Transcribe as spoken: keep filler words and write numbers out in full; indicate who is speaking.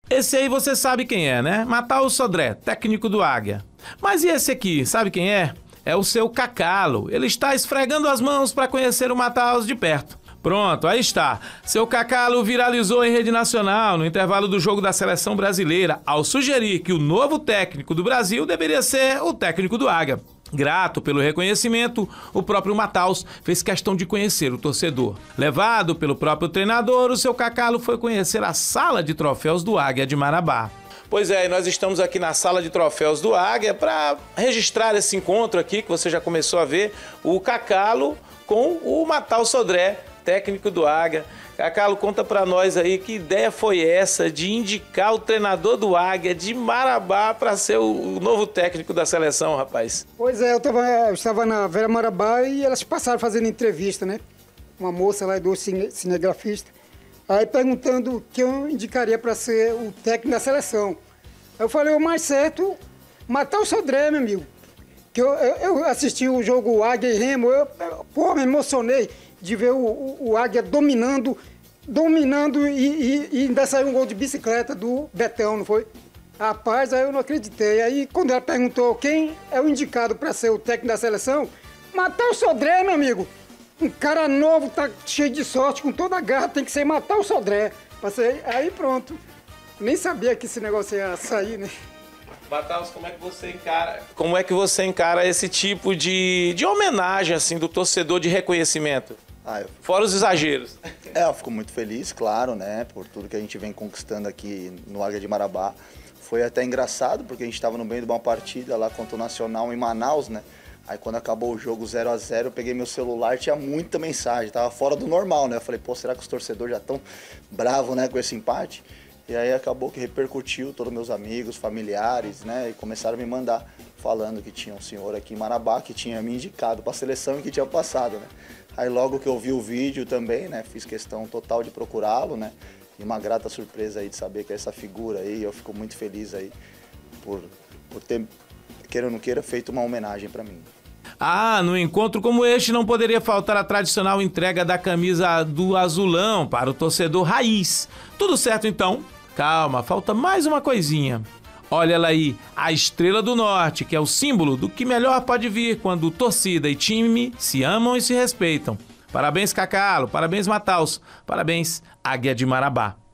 Speaker 1: Esse aí você sabe quem é, né? Matheus Sodré, técnico do Águia. Mas e esse aqui, sabe quem é? É o seu Cacalo. Ele está esfregando as mãos para conhecer o Matheus de perto. Pronto, aí está. Seu Cacalo viralizou em rede nacional no intervalo do jogo da seleção brasileira ao sugerir que o novo técnico do Brasil deveria ser o técnico do Águia. Grato pelo reconhecimento, o próprio Matheus fez questão de conhecer o torcedor. Levado pelo próprio treinador, o seu Cacalo foi conhecer a sala de troféus do Águia de Marabá. Pois é, nós estamos aqui na sala de troféus do Águia para registrar esse encontro aqui, que você já começou a ver, o Cacalo com o Matheus Sodré, técnico do Águia. Cacalo, conta pra nós aí que ideia foi essa de indicar o treinador do Águia de Marabá para ser o novo técnico da seleção, rapaz?
Speaker 2: Pois é, eu, tava, eu estava na Vera Marabá e elas passaram fazendo entrevista, né? Uma moça lá, do cine, cinegrafista, aí perguntando quem eu indicaria para ser o técnico da seleção. Eu falei, o mais certo, Matheus Sodré, meu amigo. Que eu, eu, eu assisti o jogo Águia e Remo, eu, eu pô, me emocionei de ver o, o, o Águia dominando, dominando e, e, e ainda saiu um gol de bicicleta do Betão, não foi? Rapaz, aí eu não acreditei. Aí quando ela perguntou quem é o indicado para ser o técnico da seleção, Matheus Sodré, meu amigo. Um cara novo, tá cheio de sorte, com toda a garra, tem que ser Matheus Sodré. Passei, aí pronto. Nem sabia que esse negócio ia sair, né?
Speaker 1: Matheus, como é que você encara, como é que você encara esse tipo de, de homenagem assim do torcedor de reconhecimento?
Speaker 3: Ah, eu...
Speaker 1: Fora os exageros.
Speaker 3: É, eu fico muito feliz, claro, né, por tudo que a gente vem conquistando aqui no Águia de Marabá. Foi até engraçado, porque a gente estava no meio de uma partida lá contra o Nacional em Manaus, né? Aí quando acabou o jogo zero a zero, eu peguei meu celular, tinha muita mensagem, tava fora do normal, né? Eu falei, pô, será que os torcedores já estão bravos, né, com esse empate? E aí acabou que repercutiu, todos meus amigos, familiares, né? E começaram a me mandar falando que tinha um senhor aqui em Marabá que tinha me indicado para a seleção e que tinha passado, né? Aí logo que eu vi o vídeo também, né? Fiz questão total de procurá-lo, né? E uma grata surpresa aí de saber que é essa figura aí, eu fico muito feliz aí por, por ter, queira ou não queira, feito uma homenagem para mim.
Speaker 1: Ah, no encontro como este não poderia faltar a tradicional entrega da camisa do azulão para o torcedor raiz. Tudo certo então? Calma, falta mais uma coisinha. Olha ela aí, a Estrela do Norte, que é o símbolo do que melhor pode vir quando torcida e time se amam e se respeitam. Parabéns, Cacalo, parabéns, Matheus, parabéns, Águia de Marabá.